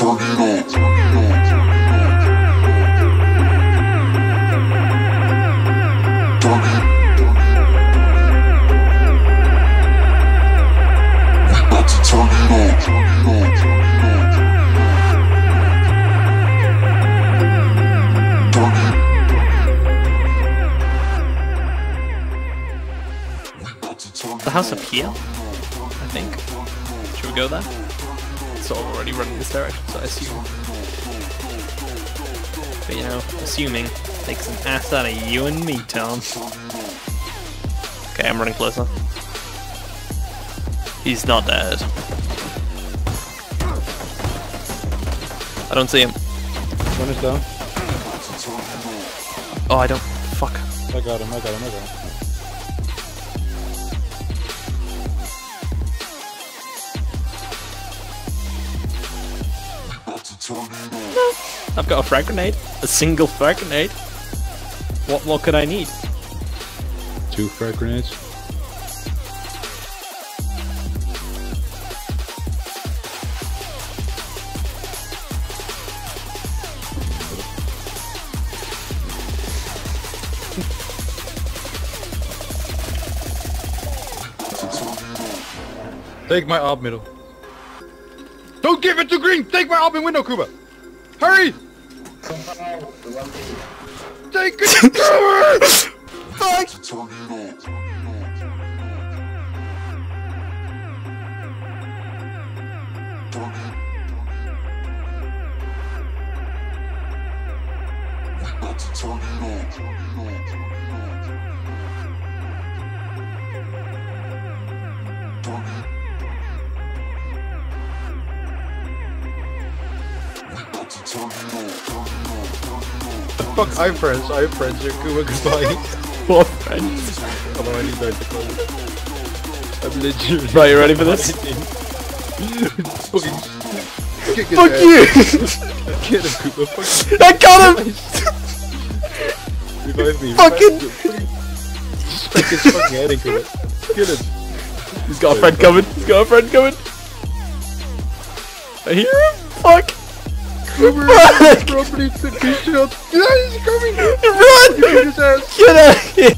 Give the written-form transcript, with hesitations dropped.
The house up here, I think. Should we go there? It's all already running this direction, so I assume. But you know, assuming takes an ass out of you and me, Tom. Okay, I'm running closer. He's not dead. I don't see him. One is down. Oh, I don't. Fuck. I got him. I've got a frag grenade. A single frag grenade. What more could I need? 2 frag grenades. Take my op middle. Don't give it to green! Take my op in window, Kuba! Hurry! Take it! Fuck! Fuck, I'm friends, you're Kuba, goodbye. What friends? Although I need that to close. I'm legit. Right, you ready for this? Fucking kick his Fuck ass. you! Get him, Kuba, fuck you. I got him! Revive me, Fucking! Stick his fucking head in, Kuba. Get him. He's got a friend coming. I hear him. Fuck! Kuba, Fuck! property to be shot. Yeah, he's coming! Run! Kick his ass. Get out of here!